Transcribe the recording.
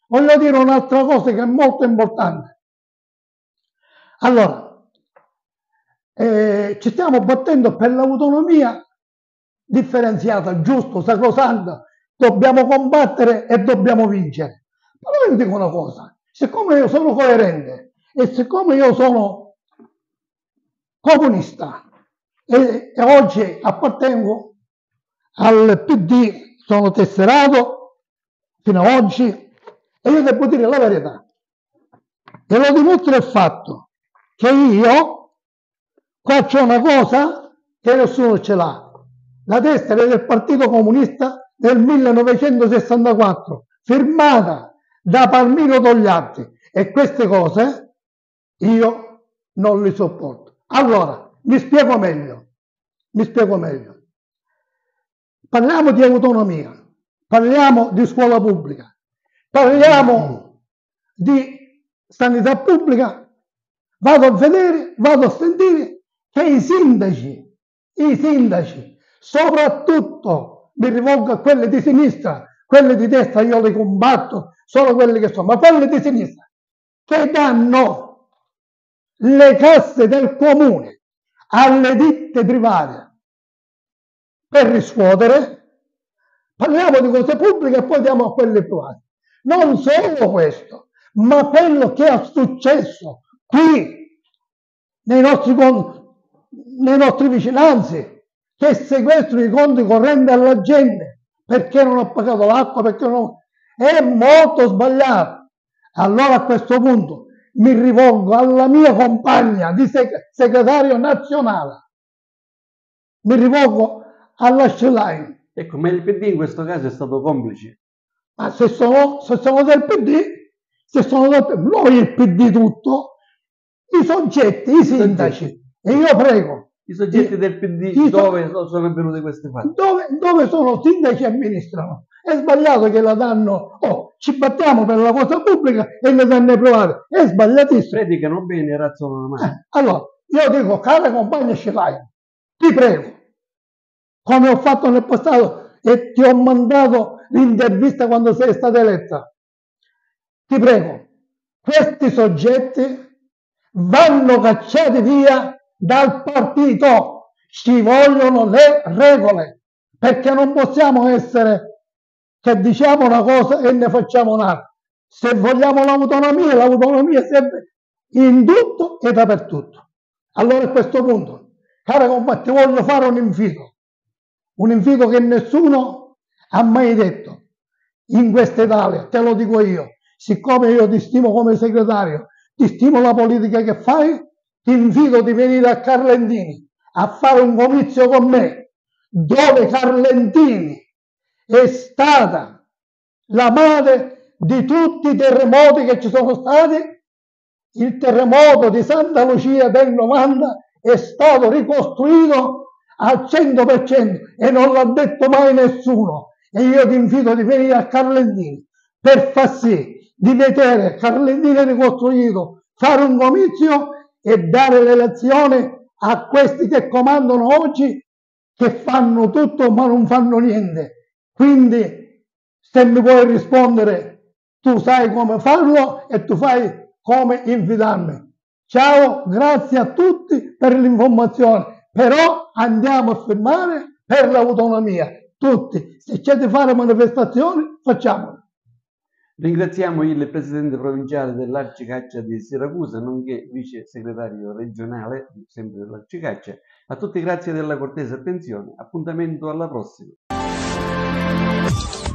Voglio dire un'altra cosa che è molto importante. Allora, ci stiamo battendo per l'autonomia differenziata, giusto, sacrosanta, dobbiamo combattere e dobbiamo vincere. Però io dico una cosa, siccome io sono coerente e siccome io sono comunista e oggi appartengo al PD, sono tesserato fino ad oggi e io devo dire la verità. E lo dimostra il fatto che io faccio una cosa che nessuno ce l'ha. La tessera del Partito Comunista del 1964, firmata da Palmiro Togliatti, e queste cose io non le sopporto. Allora, mi spiego meglio. Parliamo di autonomia, parliamo di scuola pubblica, parliamo di sanità pubblica, vado a vedere, vado a sentire che i sindaci, soprattutto mi rivolgo a quelli di sinistra, quelli di destra io li combatto, solo quelli che sono, ma quelli di sinistra, che danno le casse del comune alle ditte private per riscuotere, parliamo di cose pubbliche e poi andiamo a quelle private. Non solo questo, ma quello che è successo qui nei nostri vicinanzi, che sequestrano i conti correnti alla gente perché non ha pagato l'acqua, perché non... è molto sbagliato. Allora a questo punto mi rivolgo alla mia compagna di segretario nazionale, mi rivolgo alla Schlein. Ecco, ma il PD in questo caso è stato complice. Ma se sono del PD, noi il PD tutto, i soggetti, i sindaci, e io prego. I soggetti del PD dove sono avvenute queste fatti? Dove sono sindaci e amministrano. È sbagliato che la danno, ci battiamo per la cosa pubblica e le danno private. È sbagliatissimo. Predicano bene e razzolano male. Allora, io dico, cara compagna Schlein, ti prego, come ho fatto nel passato e ti ho mandato l'intervista quando sei stata eletta, ti prego, questi soggetti vanno cacciati via dal partito, ci vogliono le regole, perché non possiamo essere che diciamo una cosa e ne facciamo un'altra. Se vogliamo l'autonomia serve in tutto e dappertutto. Allora a questo punto, cara compagna, ti voglio fare un invito che nessuno ha mai detto in questa Italia, te lo dico io, siccome io ti stimo come segretario, ti stimo la politica che fai, ti invito di venire a Carlentini a fare un comizio con me, dove Carlentini è stata la madre di tutti i terremoti che ci sono stati. Il terremoto di Santa Lucia del 90 è stato ricostruito al 100% e non l'ha detto mai nessuno. E io ti invito di venire a Carlentini per far sì di vedere Carlentini ricostruito, fare un comizio e dare le lezioni a questi che comandano oggi, che fanno tutto ma non fanno niente. Quindi se mi puoi rispondere, tu sai come farlo e tu fai come invitarmi. Ciao, grazie a tutti per l'informazione, però andiamo a firmare per l'autonomia, tutti. Se c'è da fare manifestazioni, facciamole. Ringraziamo il presidente provinciale dell'Arcicaccia di Siracusa, nonché vice segretario regionale, sempre dell'Arcicaccia. A tutti grazie della cortese attenzione. Appuntamento alla prossima.